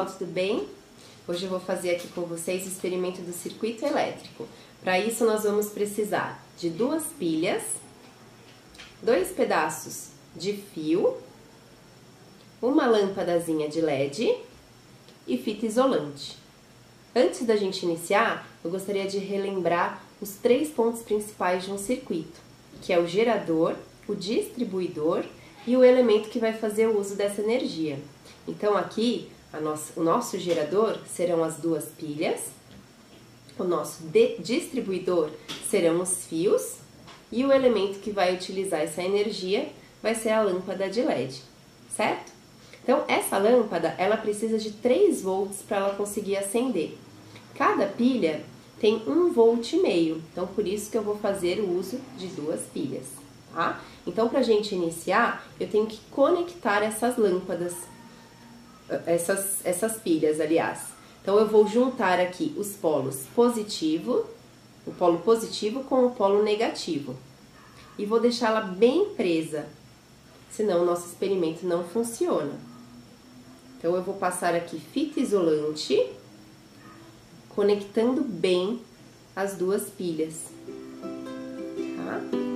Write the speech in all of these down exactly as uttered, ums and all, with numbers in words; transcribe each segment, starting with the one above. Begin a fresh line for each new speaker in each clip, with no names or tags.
pessoal, tudo bem? Hoje eu vou fazer aqui com vocês o experimento do circuito elétrico. Para isso nós vamos precisar de duas pilhas, dois pedaços de fio, uma lâmpadazinha de L E D e fita isolante. Antes da gente iniciar, eu gostaria de relembrar os três pontos principais de um circuito, que é o gerador, o distribuidor e o elemento que vai fazer o uso dessa energia. Então aqui, a nossa, o nosso gerador serão as duas pilhas, o nosso distribuidor serão os fios e o elemento que vai utilizar essa energia vai ser a lâmpada de L E D, certo? Então essa lâmpada, ela precisa de três volts para ela conseguir acender. Cada pilha tem um volt e meio, então por isso que eu vou fazer o uso de duas pilhas, tá? Então para a gente iniciar, eu tenho que conectar essas lâmpadas, essas, essas pilhas, aliás. Então eu vou juntar aqui os polos positivo, o polo positivo com o polo negativo. E vou deixá-la bem presa, senão o nosso experimento não funciona. Então eu vou passar aqui fita isolante, conectando bem as duas pilhas, tá?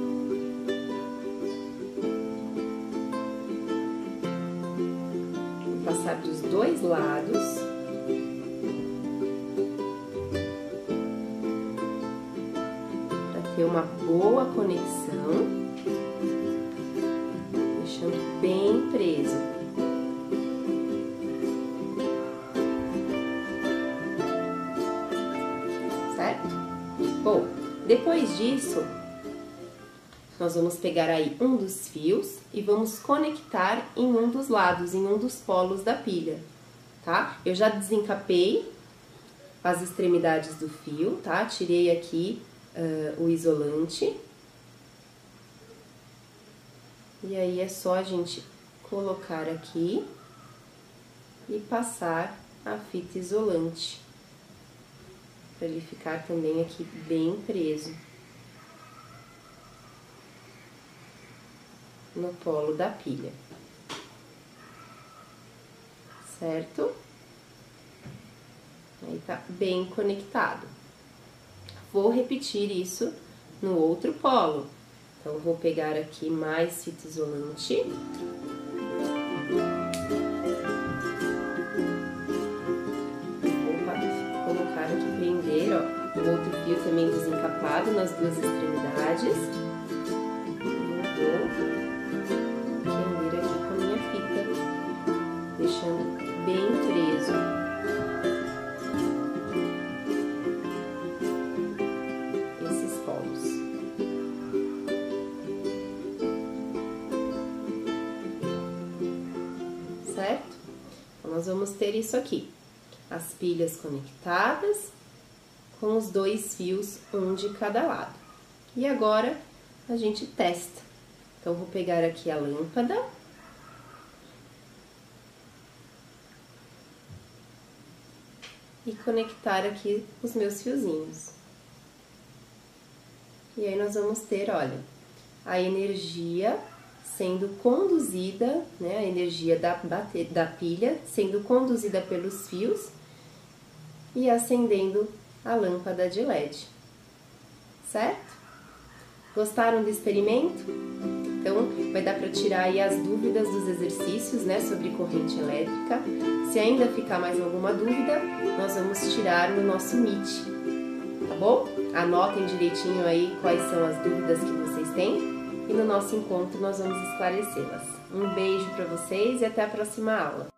Vou passar dos dois lados. Para ter uma boa conexão, deixando bem preso. Certo? Bom, depois disso, nós vamos pegar aí um dos fios e vamos conectar em um dos lados, em um dos polos da pilha, tá? Eu já desencapei as extremidades do fio, tá? Tirei aqui uh, o isolante. E aí é só a gente colocar aqui e passar a fita isolante, para ele ficar também aqui bem preso no polo da pilha, certo? Aí tá bem conectado. Vou repetir isso no outro polo. Então, vou pegar aqui mais fita isolante. Aqui prender, ó, o outro fio também desencapado nas duas extremidades. Eu vou prender aqui com a minha fita, deixando bem preso. Esses polos. Certo? Então, nós vamos ter isso aqui. As pilhas conectadas com os dois fios, um de cada lado. E agora a gente testa. Então, vou pegar aqui a lâmpada. E conectar aqui os meus fiozinhos. E aí nós vamos ter, olha, a energia sendo conduzida, né, a energia da, da pilha sendo conduzida pelos fios e acendendo a lâmpada de L E D, certo? Gostaram do experimento? Então, vai dar para tirar aí as dúvidas dos exercícios, né, sobre corrente elétrica. Se ainda ficar mais alguma dúvida, nós vamos tirar no nosso Meet, tá bom? Anotem direitinho aí quais são as dúvidas que vocês têm. E no nosso encontro nós vamos esclarecê-las. Um beijo para vocês e até a próxima aula!